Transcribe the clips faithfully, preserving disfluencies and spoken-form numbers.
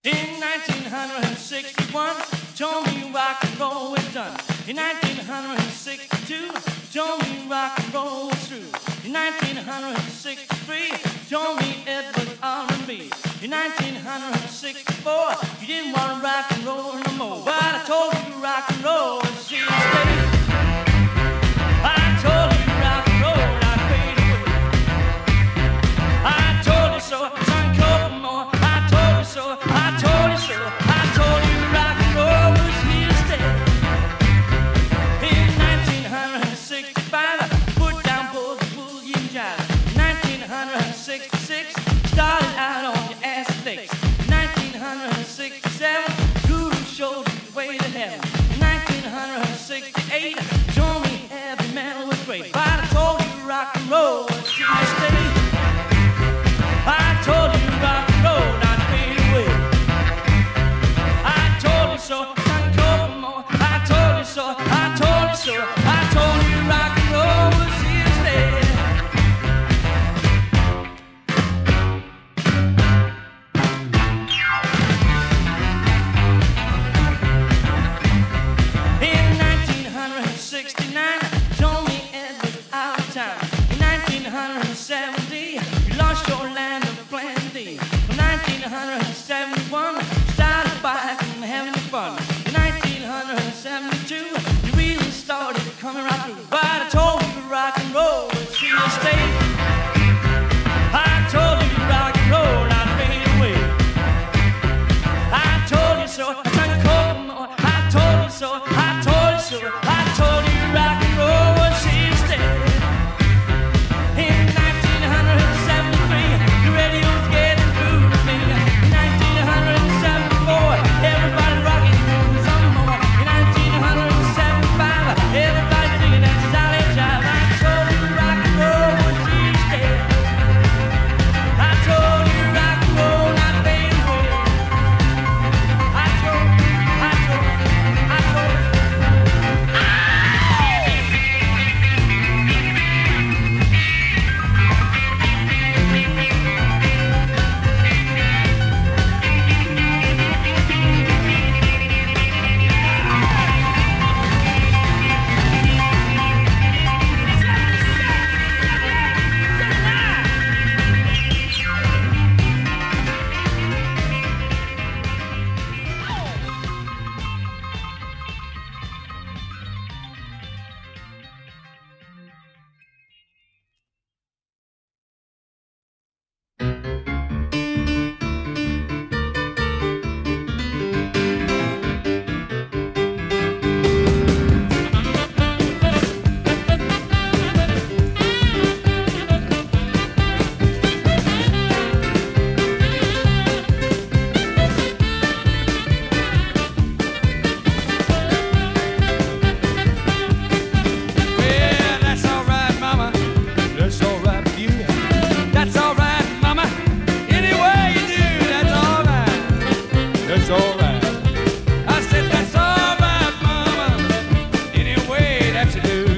In nineteen sixty-one, told me rock and roll was done. In nineteen sixty-two, told me rock and roll was through. In nineteen sixty-three, told me it was R and B. In nineteen sixty-four, you didn't want to rock and roll no more. But I told you rock and roll was here to stay. I told you rock and roll, not fade away. I told you so, son, couple more. I told you so, I told you so. I told you rock and roll was here to stay. In nineteen sixty-five, I put down both the boogie and jive. In nineteen sixty-six, started out on your ass and legs. In nineteen sixty-seven, Guru showed you the way to heaven. In nineteen sixty-eight, told me heavy metal was great. But I told you rock and roll was here to stay. I told you rock and roll, not fade away. I told you so, son, couple more. I told you so, I told you so. I told you rock and roll was here to stay. In nineteen sixty-nine, told me it was out of time. In nineteen seventy, you lost your land of Plan D. In nineteen seventy-one, started back and having fun. In nineteen seventy-two, you really started coming right through. But I told you rock and roll was here to stay. I told you rock and roll, not fade away. I told you so, I sang couple more. I told you so, I told you so. I told you rock and roll was here to stay. In nineteen seventy-three, the radio's getting through the thing. In nineteen seventy-four, everybody rocking some more. In nineteen seventy-five, everybody thinking that solid jive. I told you rock and roll was here to stay. I told you rock and roll, not fade away. I told, I told, I told. Well, that's all right, mama. That's all right with you. That's all right, mama. Any way you do, that's all right. That's all right. I said that's all right, mama. Any way that you do.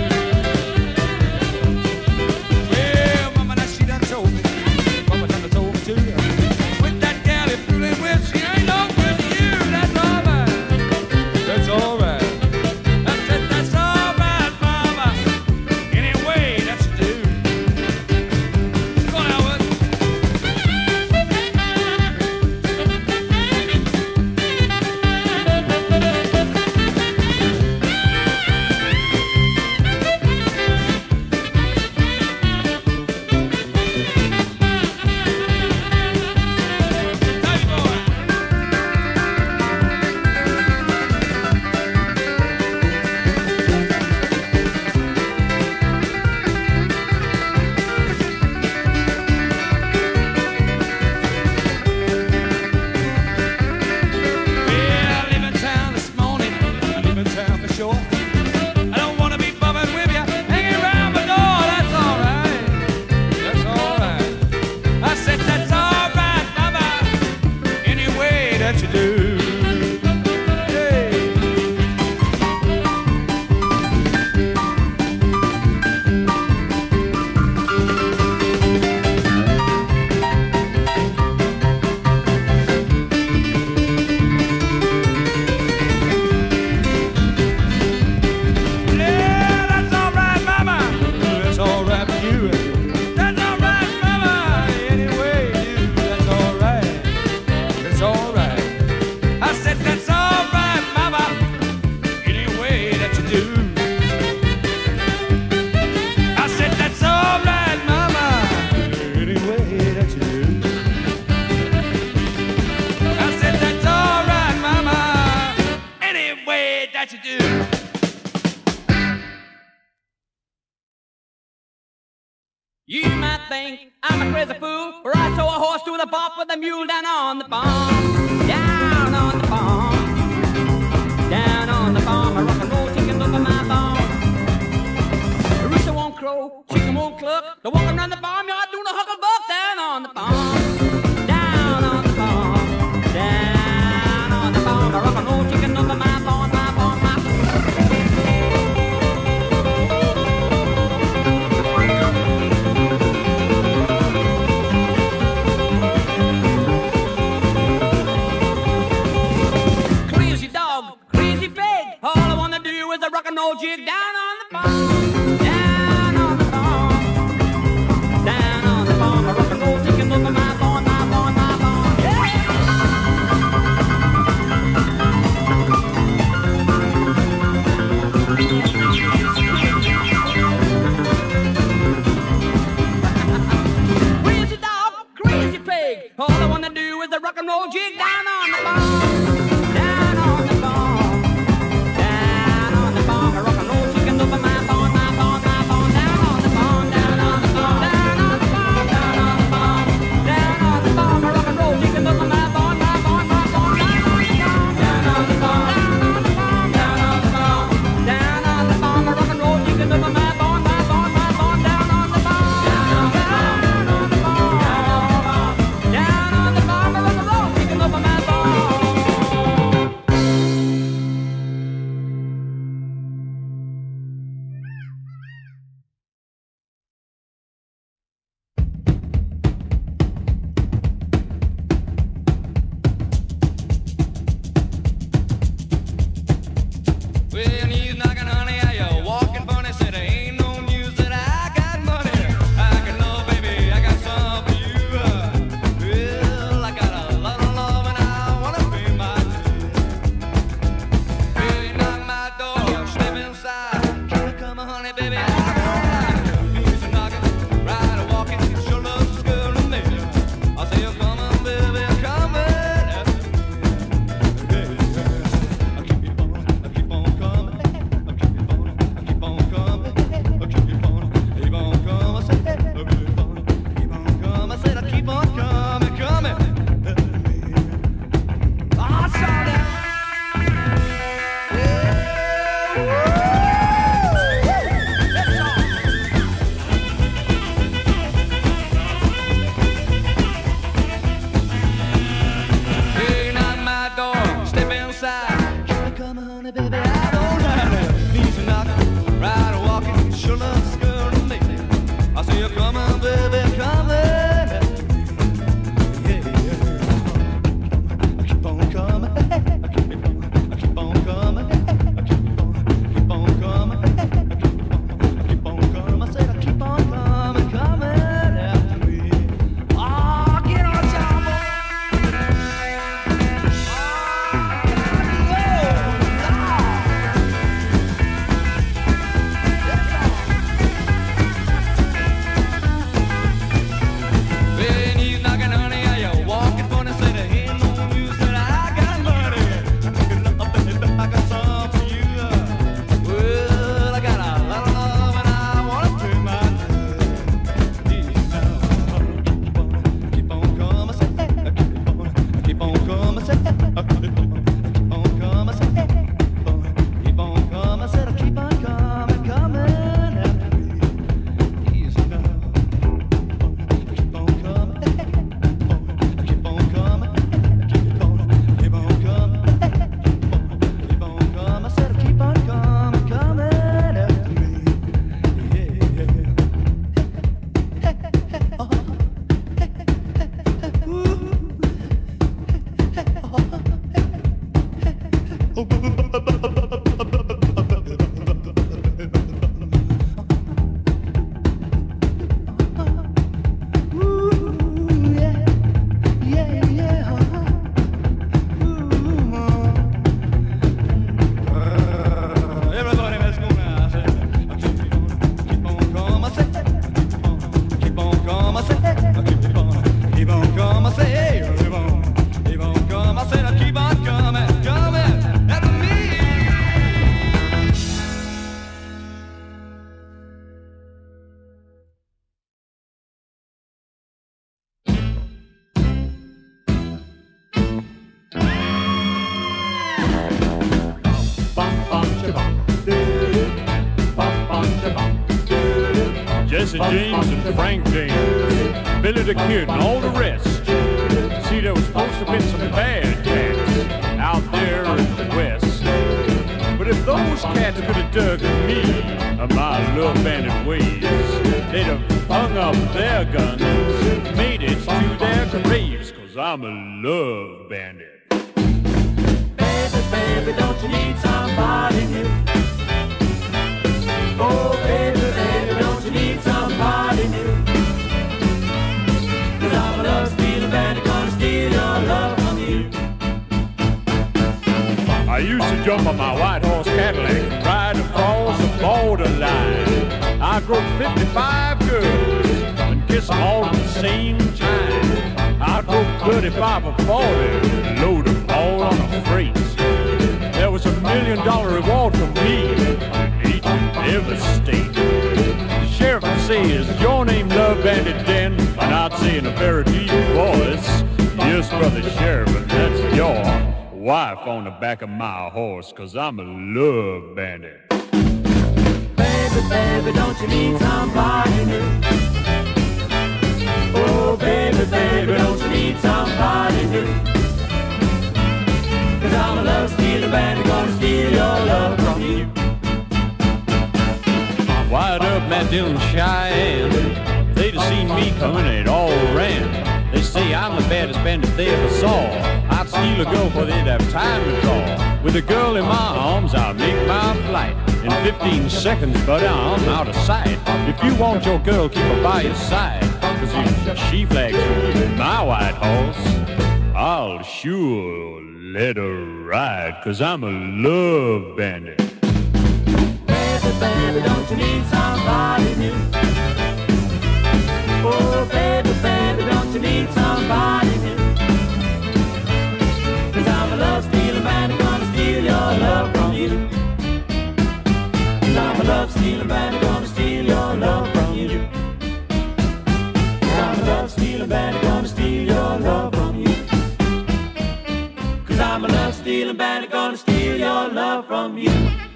Well, mama, now she done told me. Mama done told me too. With that gal you're fooling with, she ain't no good to you. That's all right. That's all right. I said that's all right, mama. Any way that you do. Go on, Howard. Hey, boy. Well, I live in town this morning. I live in town for sure. I don't want to be bumming with you, hanging around my door. That's all right. That's all right. I said that's all right, mama. Any way that you do. Hey. think I'm a crazy fool, or I saw a horse doing a bop with a mule down on the farm, down on the farm, down on the farm. A rock and roll chicken over my farm. The rooster won't crow, chicken won't cluck. They're walking around the farmyard doing a hucklebuck down on the farm, down on the farm, down on the farm. A rock and roll chicken over my farm, my farm, my farm. All I wanna do is a rock and roll jig down on the farm, down on the farm, down on the farm. A rock and roll chicken over my farm, my farm, my farm. Crazy dog, crazy pig. All I wanna do is a rock and roll jig down on the farm, down on the farm. Keep on coming, coming at me. Jesse James and Frank James, Billy the Kid and all the rest. See, there was supposed to have been some bad cats out there in the West. But if those cats could have dug me of my love bandit ways, they'd have hung up their guns, made it to their graves, cause I'm a love bandit. Baby, baby, don't you need somebody new? Oh, baby, baby, don't you need somebody new? Cause I'm a love stealing bandit, gonna steal your love from you. I used to jump on my white horse Cadillac and ride across the borderline. I grew fifty-five girls and kiss them all at the same time. I grew thirty-five or forty, load them all on a freight. There was a million dollar reward for me in each and every state. The sheriff would say, is your name Love Bandit Den? And I'd say in a very deep voice, yes, brother sheriff, and that's your wife on the back of my horse, cause I'm a love bandit. Baby, baby, don't you need somebody new? Oh, baby, baby, don't you need somebody new? Cause I'm a love stealing bandit, gonna steal your love from you. Wired up Matt Dillon Cheyenne, they'd have seen me coming, they'd all ran. They say I'm the baddest bandit they ever saw. I'd steal a girl before they'd have time to draw. With a girl in my arms, I'll make my flight. In fifteen seconds, buddy, I'm out of sight. If you want your girl, keep her by your side. Cause if she flags with my white horse, I'll sure let her ride. Cause I'm a love bandit. Baby, baby, don't you need somebody new? Oh, baby, baby, don't you need somebody new? Cause I'm a love stealing bandit, gonna steal your love from you. Cause I'm a love stealing bandit, gonna steal your love from you. Cause I'm a love stealing bandit, gonna steal your love from you. Cause I'm a love stealing bandit, gonna steal your love from you.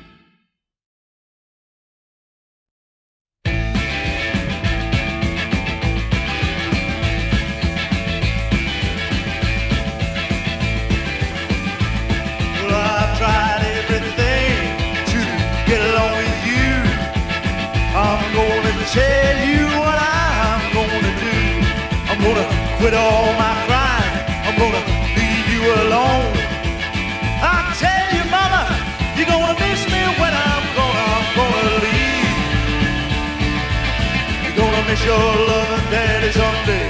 Tell you what I'm gonna do. I'm gonna quit all my crime. I'm gonna leave you alone. I tell you, mama, you're gonna miss me when I'm gonna, I'm gonna leave. You're gonna miss your loving daddy someday.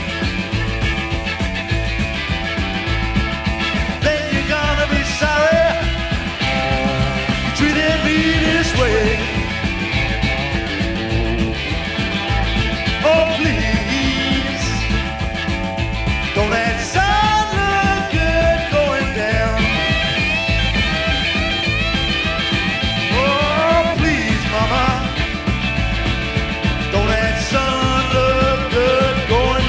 Then you're gonna be sorry you treated me this way. Oh, please, don't that sun look good going down? Oh, please, mama, don't that sun look good going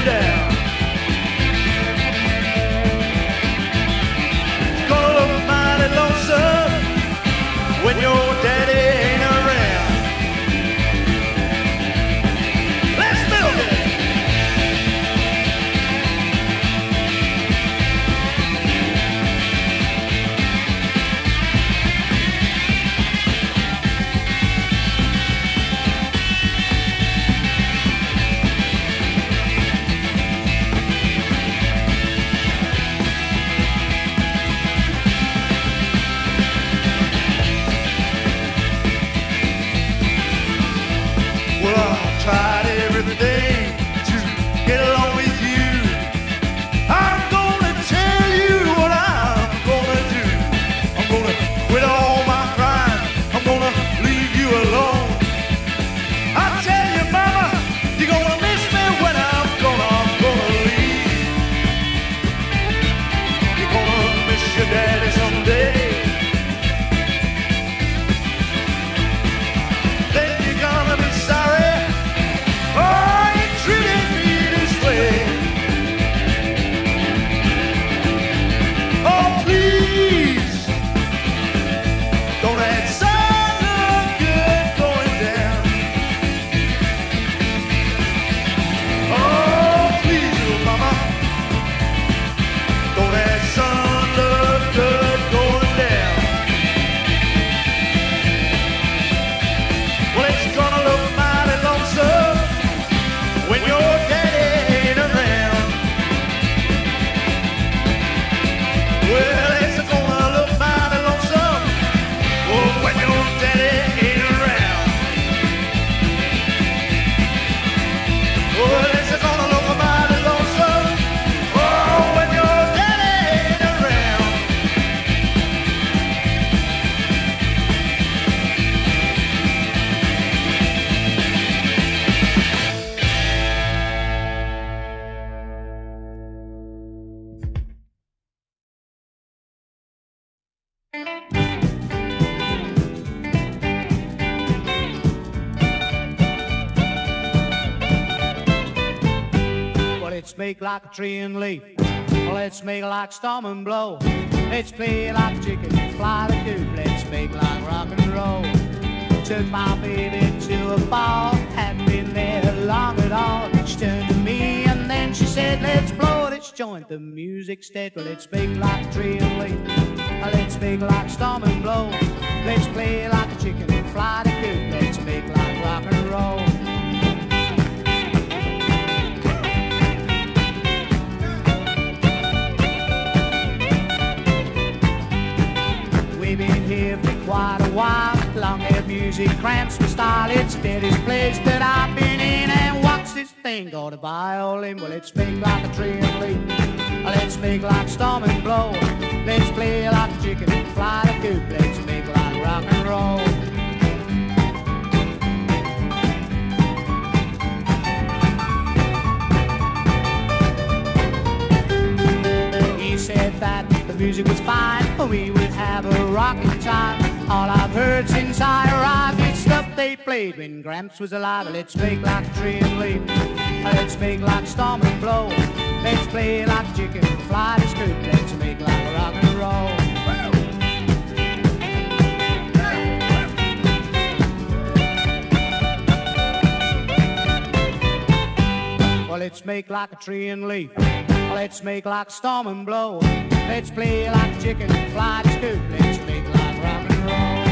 Let's make like a tree and leaf. Let's make like storm and blow. Let's play like chicken, fly the coop. Let's make like rock and roll. Took my baby to a ball, hadn't been there long at all. She turned to me and then she said, let's blow, let's join the music stead. Well, let's make like a tree and leaf. Let's make like storm and blow. Let's play like a chicken, fly the coop. Let's make like rock and roll. We've been here for quite a while. Long-haired music cramps my style. It's the deadest place that I've been in. And what's this thing got a violin? Well, let's make like a tree and leaf. Let's make like storm and blow. Let's play like a chicken and fly the coop. Let's make like rock and roll. He said that the music was fine, we would have a rocking time. All I've heard since I arrived is stuff they played when Gramps was alive. Let's make like a tree and leaf. Let's make like storm and blow. Let's play like a chicken and fly the scoop. Let's make like rock and roll. Well, let's make like a tree and leaf. Let's make like storm and blow. Let's play like a chicken and fly the scoop. Let's make like rock and roll.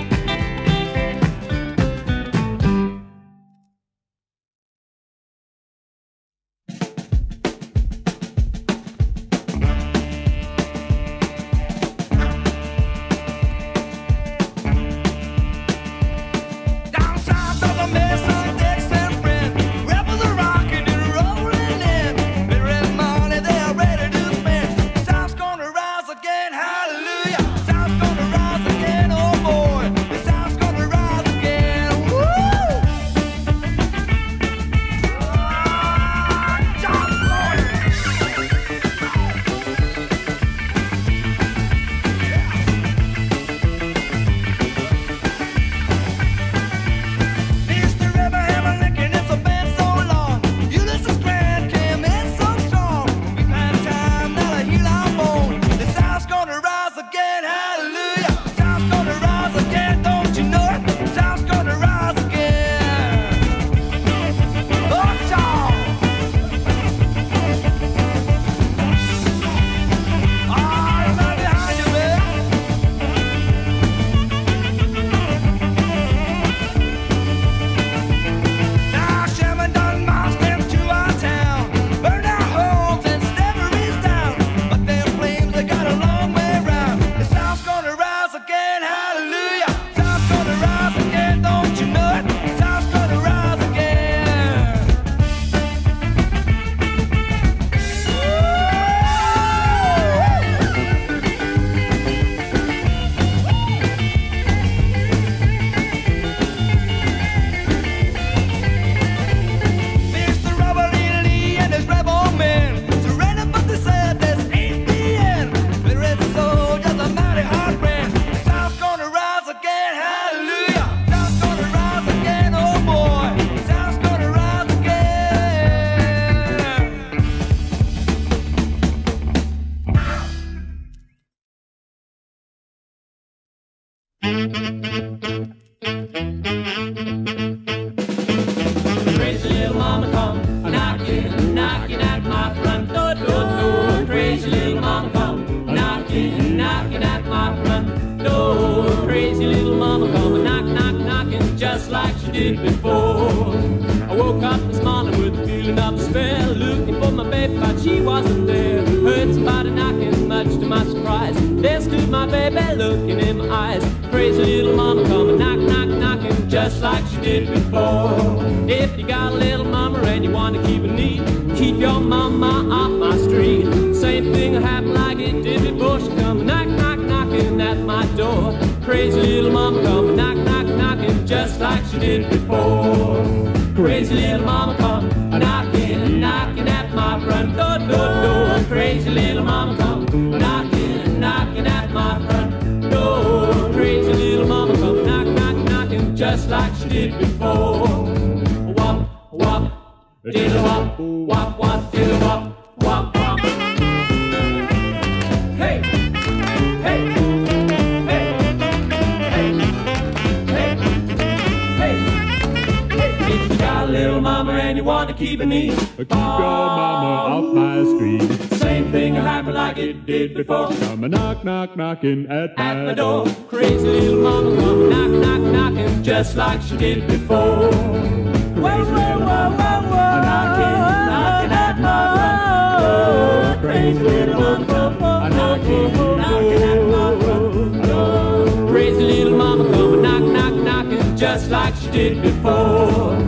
Crazy little mama come knocking, knocking at my front door, door, door. Crazy little mama come knocking, knocking at my front door. Crazy little mama come knock, knock, knocking just like she did before. I woke up this morning with a feeling of despair, looking for my baby, but she wasn't there. Heard somebody knocking, much to my surprise. There stood my baby looking in my eyes. Crazy little mama come knock, knock, knocking just like she did before. If you got a little mama and you want to keep it neat, keep your mama off my street. Same thing will happen like it did before. She come knock, knock, knocking at my door. Crazy little mama come knock, knock, knocking just like she did before. Crazy little mama come knocking, knocking at my front door, door, door. Crazy little mama come knocking, knocking at my front door. diddle wop, wop, wop, diddle wop, wop, wop. Hey, hey, hey, hey, hey, hey, hey. If you got a little mama and you want to keep it neat, Keep your mama off my street. same thing will happen like it did before. Come a knock, knock, knocking at, At my door, crazy little mama come knock, knock, knocking, just like she did before. Crazy little mama come knocking, knocking at my front door. Crazy little mama come knocking, knocking at my front door. Crazy little mama come knock, knock, knocking, just like she did before.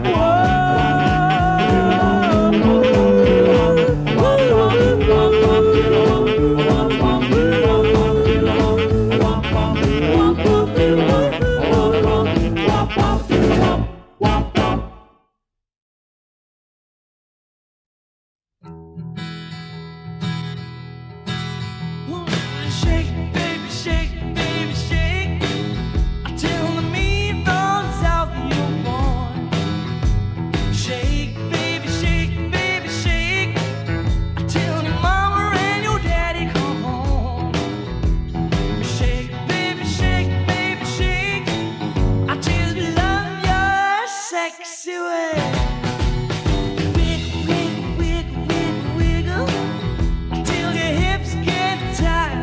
Shake, baby, shake, baby, shake. I tell the meatballs out your born. Shake, baby, shake, baby, shake. I tell your mama and your daddy come home. Shake, baby, shake, baby, shake. I just love your sexy way. Wiggle, wiggle, wiggle, wiggle, wiggle till your hips get tired.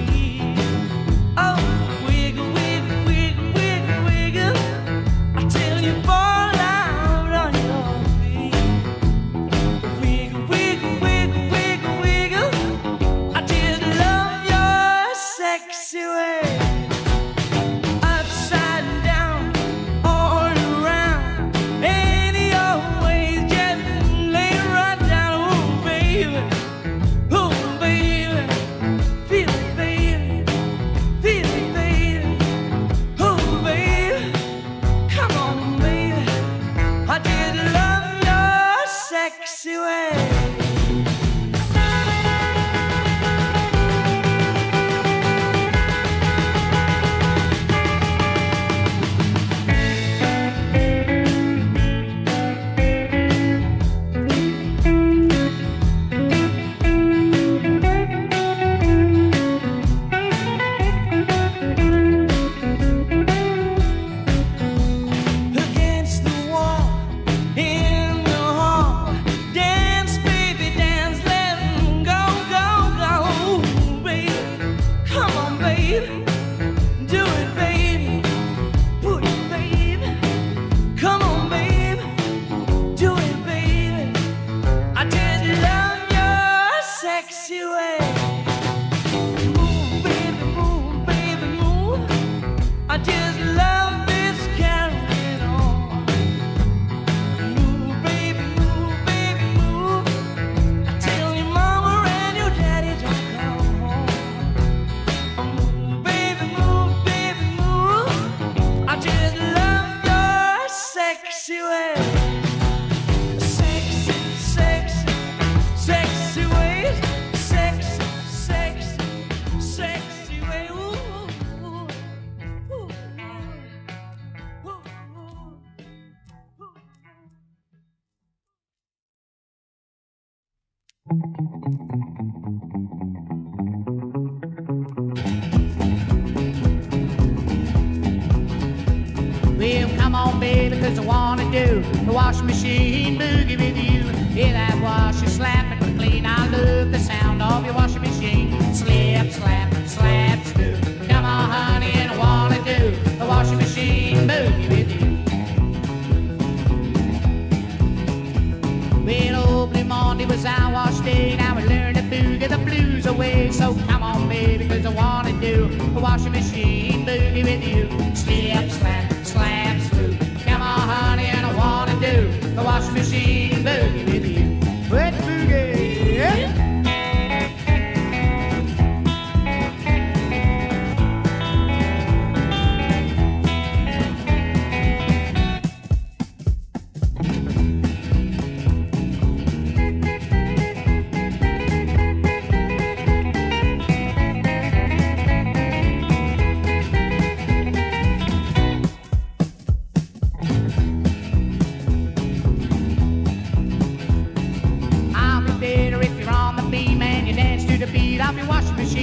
Oh, wiggle, wiggle, wiggle, wiggle, wiggle until you fall out on your feet. Wiggle, wiggle, wiggle, wiggle, wiggle. I just love your sexy way. Upside down, all around, any old ways, just lay right down. Oh, baby, oh, baby, feel it, baby. Feel it, baby. Oh, baby. Come on, baby. I just love your sexy way. Against the wall, in the hall, dance, baby, dance, let 'em go, go, go, baby. Come on, baby, do it, baby, put it, baby. Come on, baby, do it, baby. I just love your sexy way. Move, baby, move, baby, move. I just love this carrying on. Move, baby, move, baby, move. I tell your mama and your daddy don't come home. Move, baby, move, baby, move. I just love your sexy way. Sexy, sexy, sexy ways. Sexy, sexy, sexy way. Ooh, ooh, ooh, ooh, ooh, ooh. Well, come on, baby, 'cause I wanna do the washing machine boogie with you. Hear that washer slapping clean. I love the sound of your washing machine. Slip, slap, slap, screw. Come on, honey, and I wanna do the washing machine boogie with you. Well, old Blue Monday was our wash day. Now we learn to boogie the blues away. So come on, baby, 'cause I wanna do the washing machine boogie with you. Slip, slap, slap, screw. Come on, honey, and I wanna do the washing machine boogie with you. Wet boogie, yeah.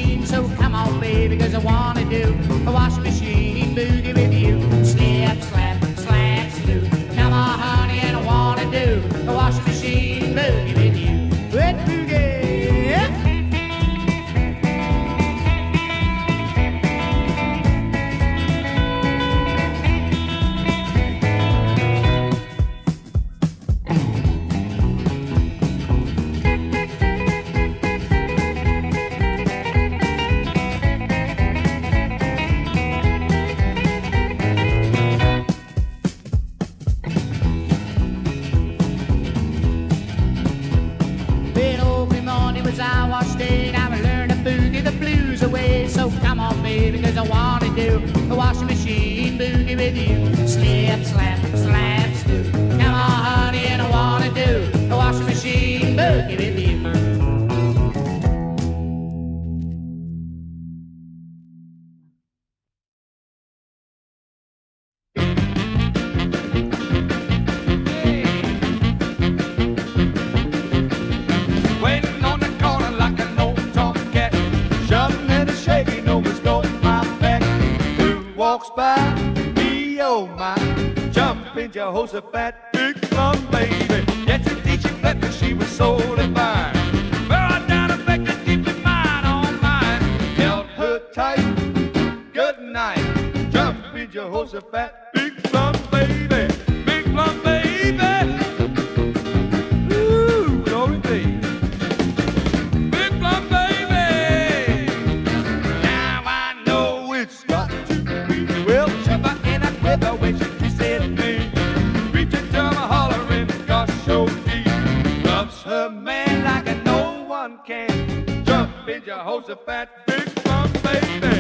machine. So come on, baby, 'cause I wanna do a washing machine boogie with you. Slip, slap, slap, slew. Come on, honey, and I wanna do a washing machine boogie with you. Wet boogie. So come on, baby, 'cause I wanna do a washing machine boogie with you. Slip, slap, slap, slew. Come on, honey, and I wanna do a washing machine boogie with you. Jehoshaphat, big plum baby. Yes, indeed, she fed me, she was so divine. Well, I down affected, deep in mine, on mine. Held her tight, good night. Jumping Jehoshaphat, big plum baby. Big plum baby. Ooh, glory be. Big plum baby. Now I know it's got to be. Well, shiver in a quiver when she kissed me. Jehoshaphat, big plum baby.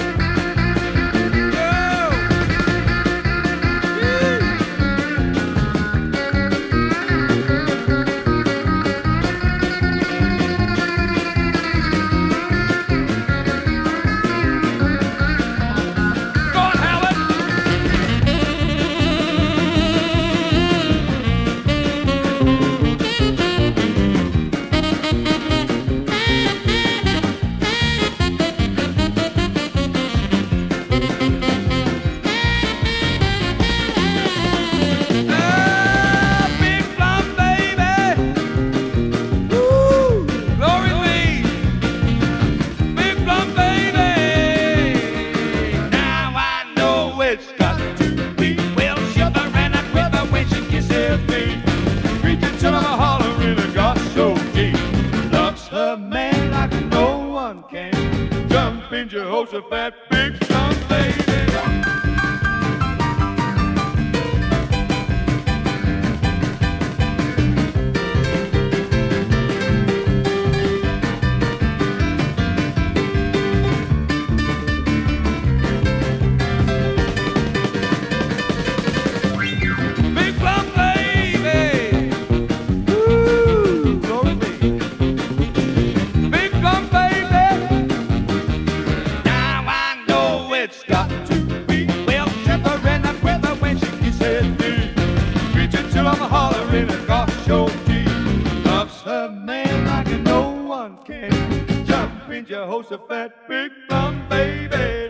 Jehoshaphat, big plum baby. Big plum baby. Ooh, glory be. Big plum baby. It's got to be. Well, shiver and I quiver when she kisses me. Reaching till I'm hollering and gosh, your tea. Loves her man like no one can. Jumping Jehoshaphat, big plum baby.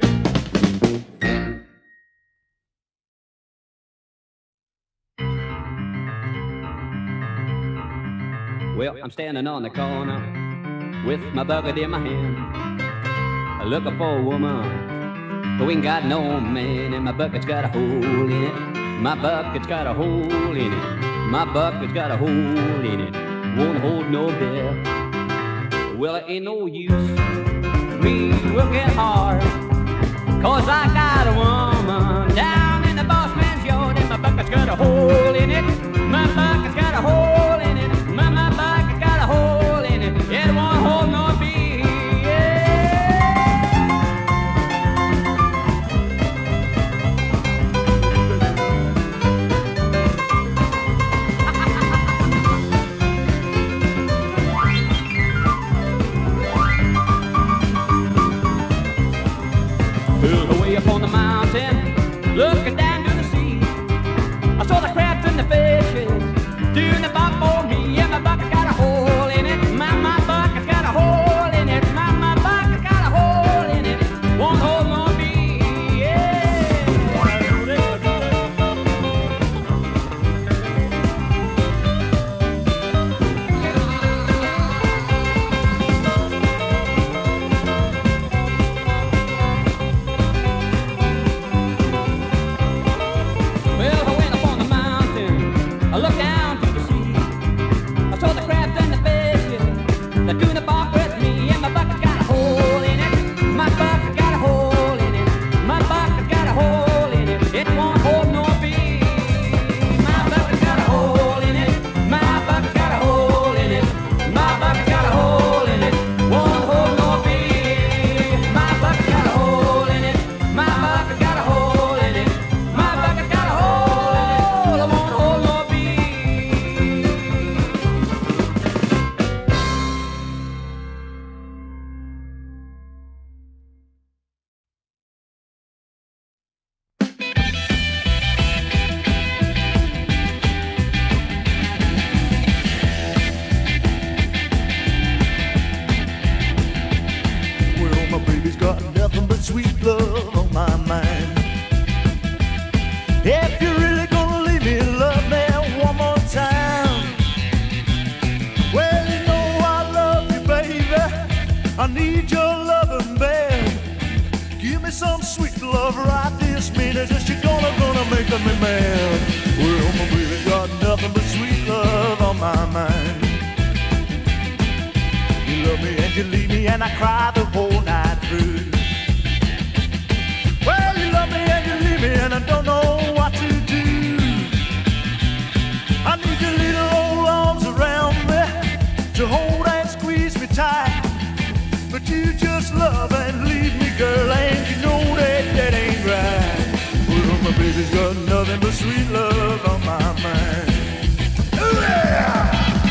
Well, I'm standing on the corner with my bucket in my hand, looking for a woman. But we ain't got no man, and my bucket's got a hole in it. My bucket's got a hole in it. My bucket's got a hole in it. Won't hold no beer. Well, it ain't no use me working hard, 'cause I got a woman down in the boss man's yard, and my bucket's got a hole in it. My bucket's got a hole in it. My, my bucket's got a hole in it. It won't hold no beer. Away upon but sweet love on my mind. If you're really gonna leave me, love me one more time. Well, you know I love you, baby. I need your loving, babe. Give me some sweet love right this minute, just you're gonna, gonna make me mad. Well, my baby got nothing but sweet love on my mind. You love me and you leave me and I cry the whole night through. Well, you love me and you leave me and I don't know what to do. I need your little old arms around me to hold and squeeze me tight. But you just love and leave me, girl, and you know that that ain't right. Well, my baby's got nothing but sweet love on my mind. Ooh, yeah!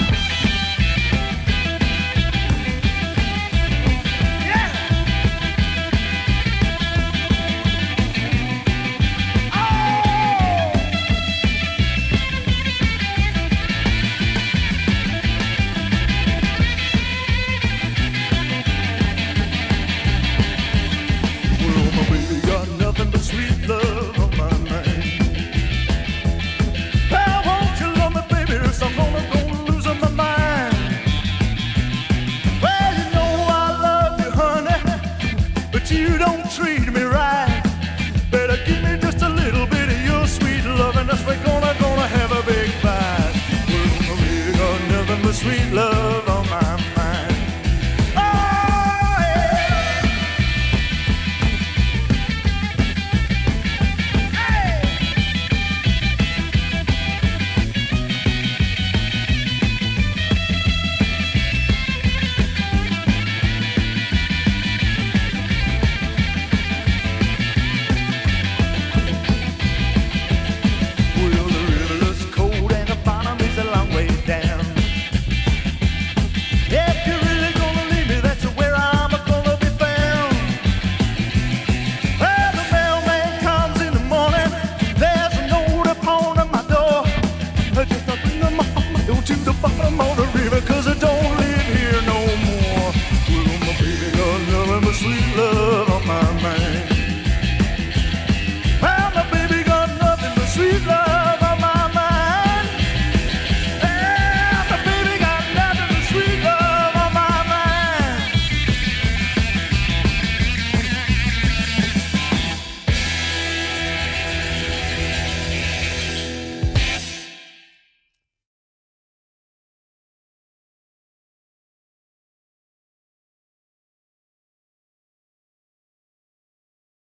Sweet love on my mind. Well, won't you love me, baby, or I'm gonna go losing my mind. Well, you know I love you, honey, but you don't treat me right. Better give me just a little bit of your sweet love, and that's we're gonna, gonna have a big fight. Well, we got nothing but sweet love